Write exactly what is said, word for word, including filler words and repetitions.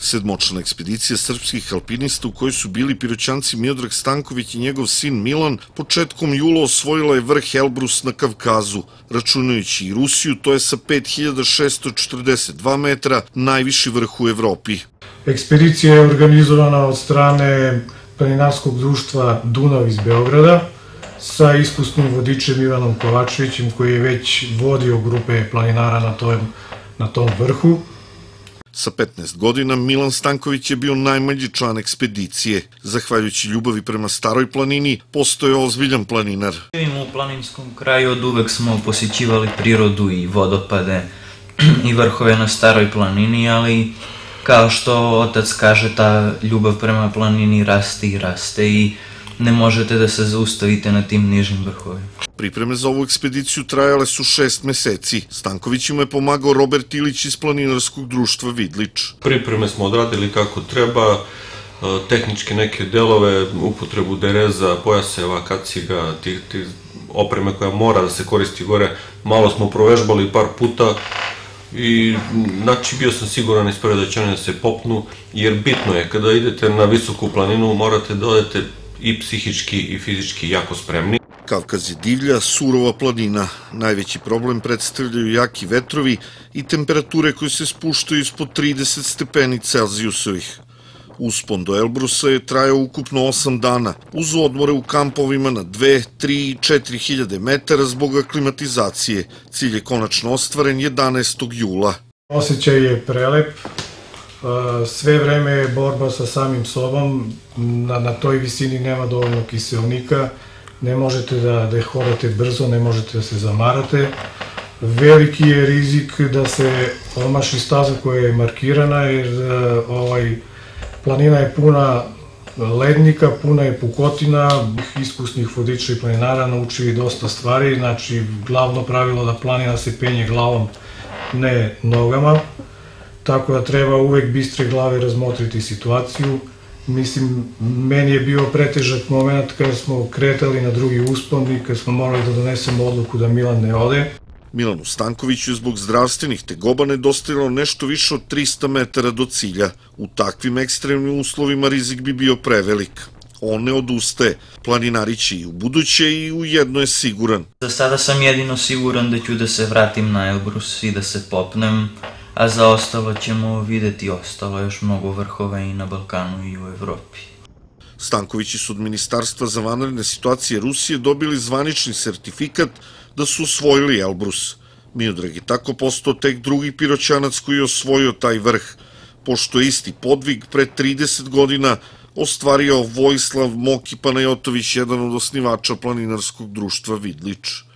Sedmočlana ekspedicija srpskih alpinista u kojoj su bili Piroćanci Miodrag Stanković i njegov sin Milan početkom jula osvojila je vrh Elbrus na Kavkazu, računajući i Rusiju, to je sa pet hiljada šessto četrdeset dva metra najviši vrh u Evropi. Ekspedicija je organizovana od strane planinarskog društva Dunav iz Beograda sa iskusnim vodičem Ivanom Kovačevićem koji je već vodio grupe planinara na tom, na tom vrhu. Sa petnaest godina Milan Stanković je bio najmlađi član ekspedicije. Zahvaljujući ljubavi prema staroj planini, postoje ozbiljan planinar. Živimo u planinskom kraju, od uvek smo posjećivali prirodu i vodopade i vrhove na staroj planini, ali kao što otac kaže, ta ljubav prema planini raste i raste i ne možete da se zaustavite na tim nižim vrhovima. Pripreme za ovu ekspediciju trajale su šest meseci. Stankovićima je pomagao Robert Ilić iz planinarskog društva Vidlič. Pripreme smo odradili kako treba, tehničke neke delove, upotrebu dereza, pojaseva, kaciga, tih opreme koja mora da se koristi gore. Malo smo provežbali par puta i znači bio sam siguran ispred da će oni da se popnu, jer bitno je kada idete na visoku planinu morate da odete i psihički i fizički jako spremni. Kavkaz je divlja, surova planina. Najveći problem predstavljaju jaki vetrovi i temperature koje se spuštaju ispod trideset stepeni Celzijusovih. Uspon do Elbrusa je trajao ukupno osam dana, uz odmore u kampovima na dve, tri i četiri hiljade metara zbog aklimatizacije. Cilj je konačno ostvaren jedanaestog jula. Osjećaj je prelep. Sve vreme je borba sa samim sobom, na, na toj visini nema dovoljno kiseonika, ne možete da, da hodate brzo, ne možete da se zamarate. Veliki je rizik da se omaši staza koja je markirana, jer ovaj, planina je puna lednika, puna je pukotina, iskusnih vodiča i planinara naučili dosta stvari, znači glavno pravilo da planina se penje glavom, ne nogama. Tako da treba uvek bistre glave razmotriti situaciju. Mislim, meni je bio pretežak moment kada smo kretali na drugi uspon i kada smo morali da donesemo odluku da Milan ne ode. Milanu Stankoviću je zbog zdravstvenih tegoba nedostajalo nešto više od trista metara do cilja. U takvim ekstremnim uslovima rizik bi bio prevelik. On ne odustaje. Planinari će i u buduće i u jedno je siguran. Za sada sam jedino siguran da ću da se vratim na Elbrus i da se popnem, a za ostalo ćemo videti, ostalo još mnogo vrhova i na Balkanu i u Evropi. Stankovići su od Ministarstva za vanredne situacije Rusije dobili zvanični sertifikat da su osvojili Elbrus. Miodrag je tako postao tek drugi Piroćanac koji je osvojio taj vrh, pošto je isti podvig pre trideset godina ostvario Vojislav Moki Panajotović, jedan od osnivača planinarskog društva Vidlič.